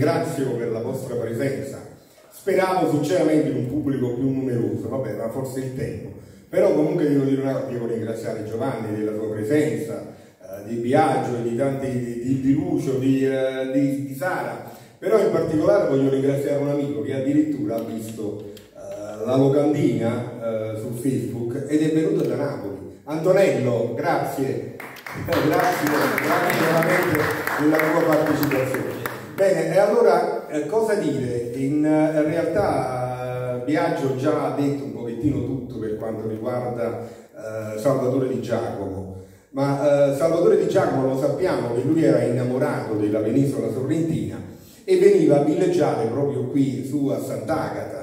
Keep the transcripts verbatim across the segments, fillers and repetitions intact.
ringrazio per la vostra presenza. Speravo sinceramente in un pubblico più numeroso, vabbè, ma forse il tempo. Però comunque devo dire una cosa, devo ringraziare Giovanni della sua presenza, eh, di Biagio, di tanti, di, di Lucio, di, eh, di, di Sara. Però in particolare voglio ringraziare un amico che addirittura ha visto eh, la locandina eh, su Facebook ed è venuto da Napoli. Antonello, grazie, grazie, grazie veramente della tua partecipazione. Bene, e allora eh, cosa dire? In, in realtà eh, Biagio già ha detto un pochettino tutto per quanto riguarda eh, Salvatore Di Giacomo, ma eh, Salvatore Di Giacomo lo sappiamo che lui era innamorato della penisola sorrentina e veniva a villeggiare proprio qui su a Sant'Agata.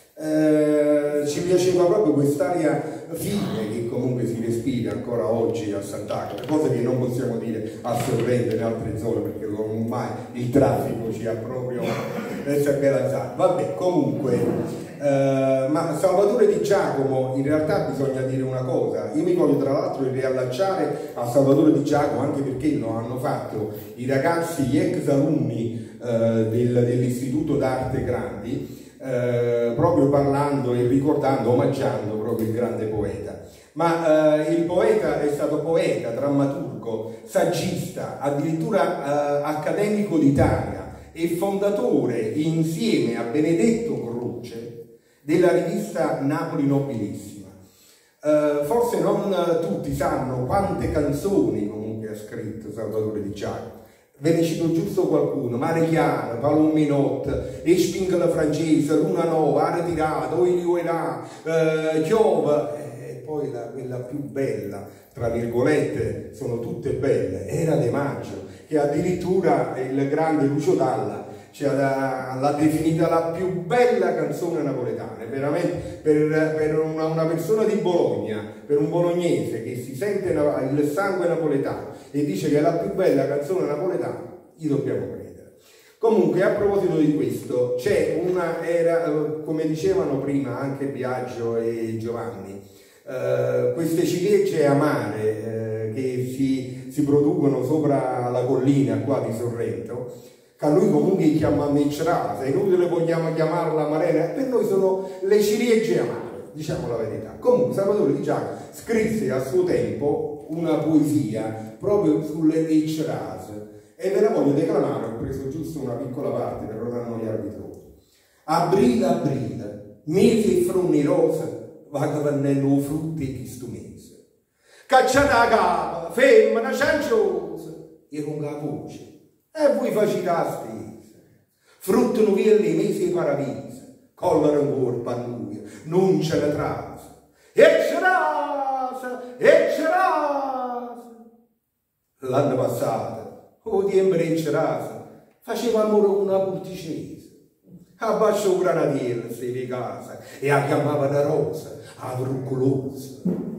Eh, ci piaceva proprio quest'aria fine che comunque si respira ancora oggi a Sant'Agata, cosa che non possiamo dire a Sorrento e in altre zone perché ormai il traffico ci ha proprio sbelazzato. Vabbè, comunque, eh, ma Salvatore Di Giacomo, in realtà bisogna dire una cosa, io mi voglio tra l'altro riallacciare a Salvatore Di Giacomo anche perché lo hanno fatto i ragazzi, gli ex alunni eh, del, dell'Istituto d'Arte Grandi, Eh, proprio parlando e ricordando, omaggiando proprio il grande poeta. Ma eh, il poeta è stato poeta, drammaturgo, saggista, addirittura eh, accademico d'Italia e fondatore insieme a Benedetto Croce della rivista Napoli Nobilissima. Eh, forse non tutti sanno quante canzoni comunque ha scritto Salvatore Di Giacomo. Ve ne cito giusto qualcuno: Mare Chiara, Palon Minot, Esping la francese, Luna Nova, Ara Tirata, Oilioerà, eh, Chiova, e poi la, quella più bella, tra virgolette, sono tutte belle, era De Maggio, che addirittura il grande Lucio Dalla l'ha definita la più bella canzone napoletana. Veramente per, per una, una persona di Bologna, per un bolognese che si sente il sangue napoletano e dice che è la più bella canzone napoletana, gli dobbiamo credere. Comunque, a proposito di questo, c'è una, era, come dicevano prima anche Biagio e Giovanni, eh, queste ciliegie amare eh, che si, si producono sopra la collina qua di Sorrento, che a lui comunque chiama meccerata, è inutile vogliamo chiamarla amarena, per noi sono le ciliegie amare, diciamo la verità. Comunque Salvatore Di Giacomo scrisse a suo tempo una poesia proprio sulle meccerate e ve la voglio declamare, ho preso giusto una piccola parte per non annoiarvi troppo. Aprile, aprile, mese e froni rosa, vaga pannello frutti di sto mese. Cacciata a capa, femmina cianciosa, e con la voce. E voi facete la stessa, fruttano via le mesi paravise, collera ancora pannuia, non ce la trasa, e ce rasa, e ce rasa. L'anno passato, o tempo e ce rasa, faceva amore con una porticese, abbasciò un granatiere, se di casa, e la chiamava da rosa, a druccolosa.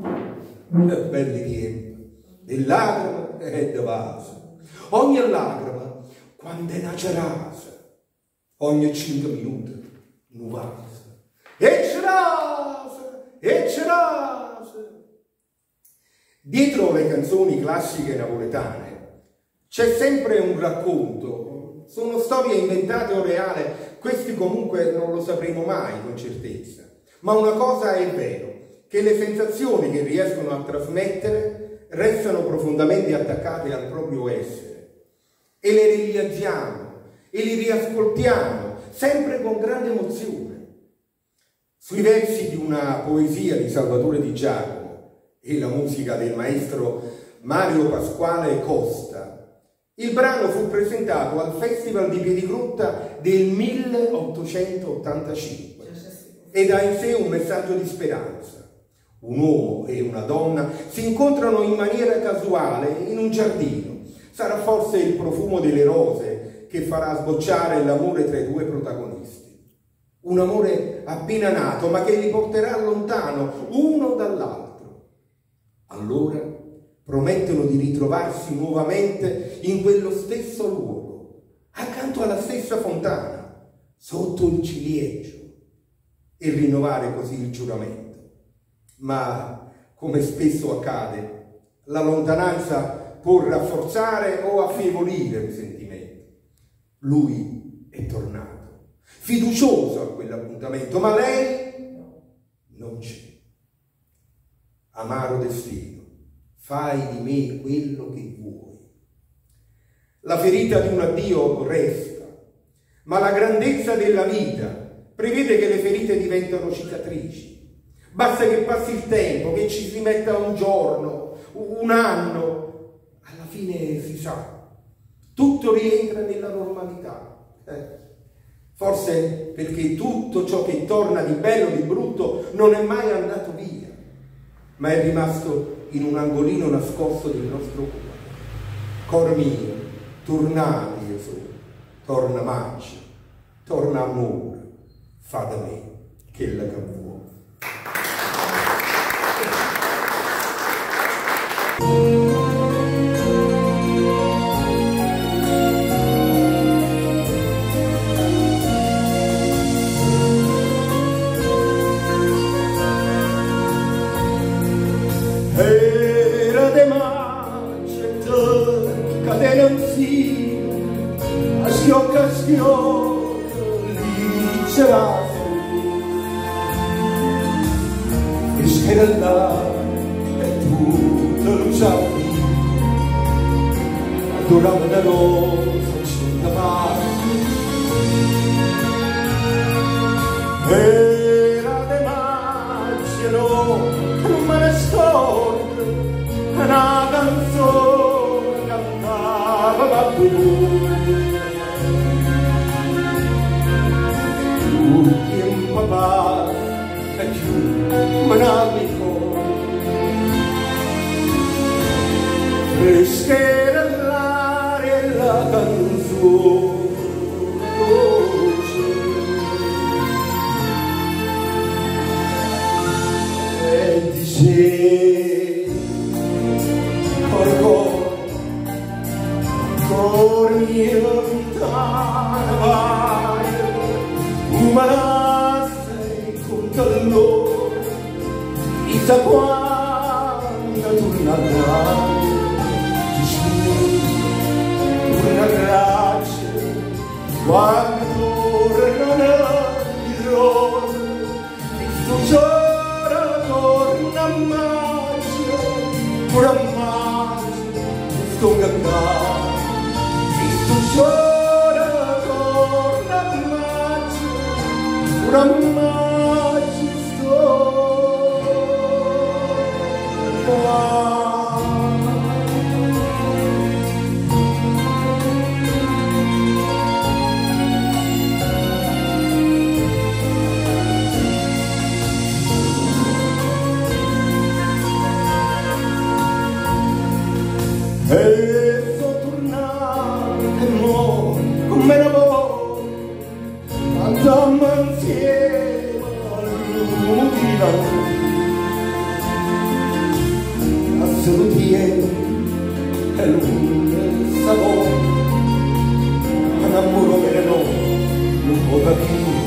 E belli tempi, di lacrime e di vasa. Ogni lacrima, quando è una cerasa, ogni cinque minuti, un vasa. E cerasa, e cerasa. Dietro le canzoni classiche napoletane c'è sempre un racconto, sono storie inventate o reali, questi comunque non lo sapremo mai con certezza. Ma una cosa è vero, che le sensazioni che riescono a trasmettere restano profondamente attaccate al proprio essere. E le rileggiamo e li riascoltiamo sempre con grande emozione. Sui versi di una poesia di Salvatore Di Giacomo e la musica del maestro Mario Pasquale Costa, il brano fu presentato al Festival di Piedigrotta del milleottocentottantacinque ed ha in sé un messaggio di speranza. Un uomo e una donna si incontrano in maniera casuale in un giardino. Sarà forse il profumo delle rose che farà sbocciare l'amore tra i due protagonisti. Un amore appena nato, ma che li porterà lontano uno dall'altro. Allora promettono di ritrovarsi nuovamente in quello stesso luogo, accanto alla stessa fontana, sotto il ciliegio, e rinnovare così il giuramento. Ma, come spesso accade, la lontananza può rafforzare o affievolire il sentimento. Lui è tornato, fiducioso a quell'appuntamento, ma lei non c'è. Amaro destino, fai di me quello che vuoi. La ferita di un addio resta, ma la grandezza della vita prevede che le ferite diventano cicatrici. Basta che passi il tempo, che ci si metta un giorno, un anno, alla fine si sa, tutto rientra nella normalità. Eh? Forse perché tutto ciò che torna di bello, di brutto, non è mai andato via, ma è rimasto in un angolino nascosto del nostro cuore. Cor mio, tornate io sono, torna mancia, torna amore, fa da me che la che vuoi. Era de maceta, cadena un sì, a si occasione lì c'era e c'era là e tutto lo sapevi, adorava la rosa c'era parte. Era de maceta, non me ne scordo, una canzone cantava da tu. L'ultimo papà e più me ne ricordo. Freschera l'aria e la canzone dolce. E dice corpo, cor mio lontana vai, umana sei con calore, vita quando tornerai, tornerai, quando tornerai il rose, tu giorno torna mai, pura mai, sto cantando, tu giorno torna mai, pura mai, sto cantando. E sto tornando come la voce, andiamo insieme all'utile, a salutare e l'unico sapore, un amore che no, non può capire.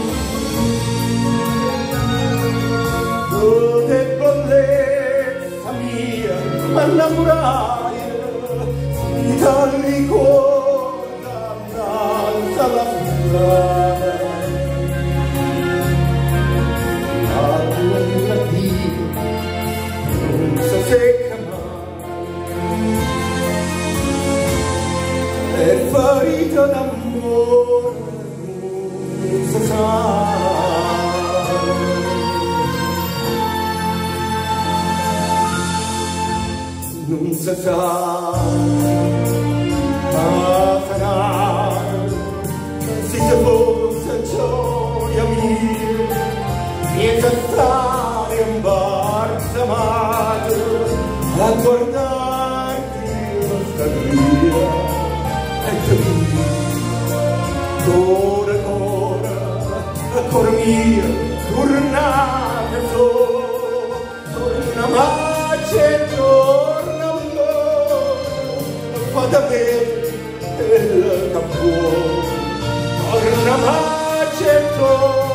Tutte bellezza mia, ma innamorare Ita ricorda danza la strada, la tua vita non si secca mai, è ferita d'amore non si sa. Non si sa, ma sarà, se ci fosse gioia mia, miezza stare imbalsamato a guardarti la statuia e capire, ancora, ancora, ancora mia, tornate solo, torna mace, torna da me il campo, torna mace, torna